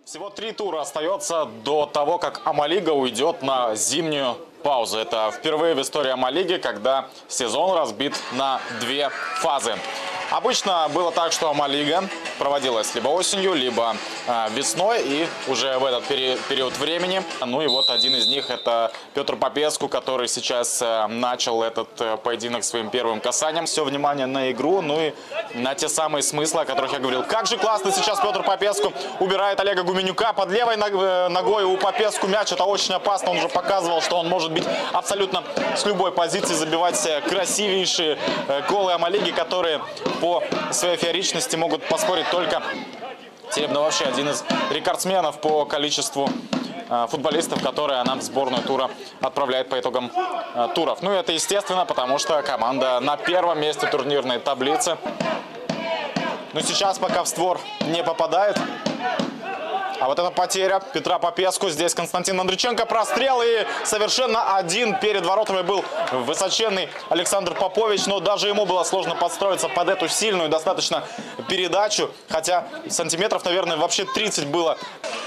Всего 3 тура остается до того, как Ама-лига уйдет на зимнюю паузу. Это впервые в истории Ама-лиги, когда сезон разбит на 2 фазы. Обычно было так, что Ама-лига проводилась либо осенью, либо весной, и уже в этот период времени. Ну и вот один из них — это Петр Попеску, который сейчас начал этот поединок своим первым касанием. Все внимание на игру, ну и на те самые смыслы, о которых я говорил. Как же классно сейчас Петр Попеску убирает Олега Гуменюка. Под левой ногой у Попеску мяч. Это очень опасно. Он уже показывал, что он может быть абсолютно с любой позиции забивать красивейшие голы Ама-лиги, которые по своей фееричности могут поспорить только Теребный, вообще один из рекордсменов по количеству футболистов, которые она в сборную тура отправляет по итогам туров. Ну и это естественно, потому что команда на первом месте турнирной таблицы. Но сейчас пока в створ не попадает. А вот эта потеря Петра Попеску. Здесь Константин Мандриченко. Прострел, и совершенно один перед воротами был высоченный Александр Попович. Но даже ему было сложно подстроиться под эту сильную достаточно передачу. Хотя сантиметров, наверное, вообще 30 было.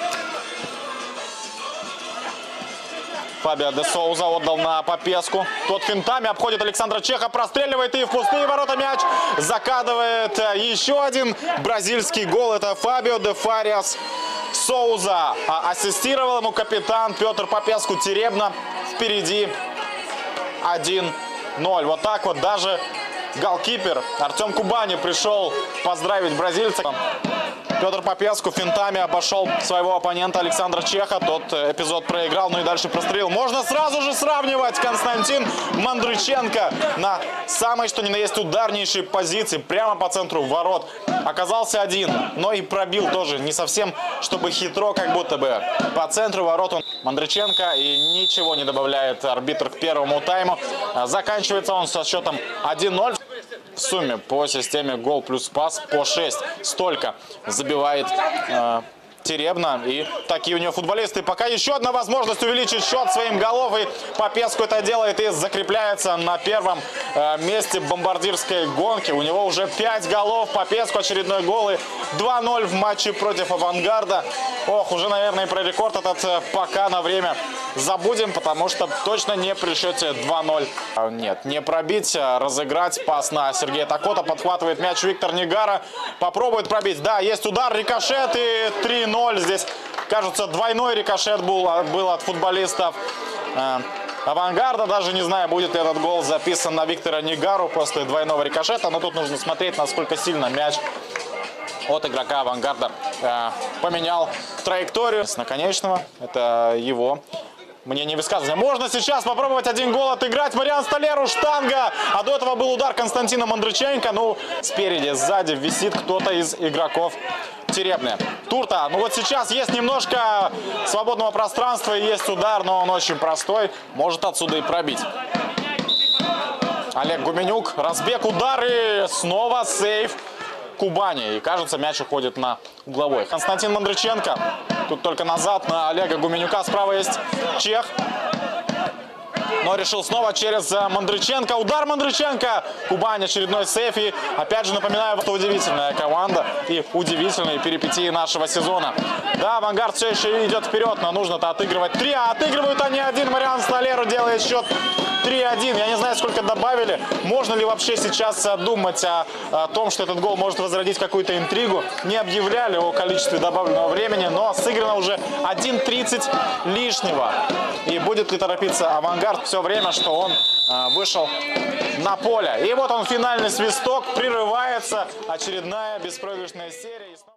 Фабио де Соуза отдал на Попеску. Тот финтами обходит Александра Чеха, простреливает, и в пустые ворота мяч закадывает еще один бразильский гол. Это Фабио де Фариас Соуза. А ассистировал ему капитан Петр Попеску. Теребно впереди 1-0. Вот так вот даже голкипер Артем Кубани пришел поздравить бразильца. Петр Попеску финтами обошел своего оппонента Александра Чеха. Тот эпизод проиграл, ну и дальше прострелил. Можно сразу же сравнивать. Константин Мандриченко на самой что ни на есть ударнейшей позиции, прямо по центру ворот. Оказался один, но и пробил тоже не совсем, чтобы хитро, как будто бы. По центру ворот он Мандриченко, и ничего не добавляет арбитр к первому тайму. Заканчивается он со счетом 1-0. В сумме по системе гол плюс пас по 6. Столько забивает Теребна. И такие у него футболисты. Пока еще одна возможность увеличить счет своим голов. И Попеску это делает и закрепляется на первом месте бомбардирской гонки. У него уже 5 голов. Попеску очередной гол. И 2-0 в матче против Авангарда. Ох, уже, наверное, про рекорд этот пока на время забудем, потому что точно не при счете 2-0. Нет, не пробить, разыграть. Пас на Сергея Такота. Подхватывает мяч Виктор Нигара. Попробует пробить. Да, есть удар, рикошет, и 3-0. Здесь, кажется, двойной рикошет был от футболистов Авангарда. Даже не знаю, будет ли этот гол записан на Виктора Нигару после двойного рикошета. Но тут нужно смотреть, насколько сильно мяч от игрока Авангарда поменял траекторию с наконечного. Это его мнение, высказывания. Можно сейчас попробовать один гол отыграть. Мариан Столеру, штанга. А до этого был удар Константина Мандриченко. Ну, спереди, сзади висит кто-то из игроков Теребны. Турта. Ну вот сейчас есть немножко свободного пространства, есть удар, но он очень простой. Может отсюда и пробить. Олег Гуменюк. Разбег, удар, и снова сейв Кубани. И кажется, мяч уходит на угловой. Константин Мандриченко. Тут только назад на Олега Гуменюка. Справа есть Чех. Но решил снова через Мандриченко. Удар Мандриченко. Кубань, очередной сейф. И опять же напоминаю, что удивительная команда и удивительные перипетии нашего сезона. Да, Авангард все еще идет вперед, но нужно-то отыгрывать 3. А отыгрывают они 1. Мариан Столеру делает счет 3-1. Я не знаю, сколько добавили. Можно ли вообще сейчас думать о том, что этот гол может возродить какую-то интригу? Не объявляли о количестве добавленного времени, но сыграно уже 1:30 лишнего. И будет ли торопиться Авангард все время, что он вышел на поле? И вот он, финальный свисток. Прерывается очередная беспроигрышная серия.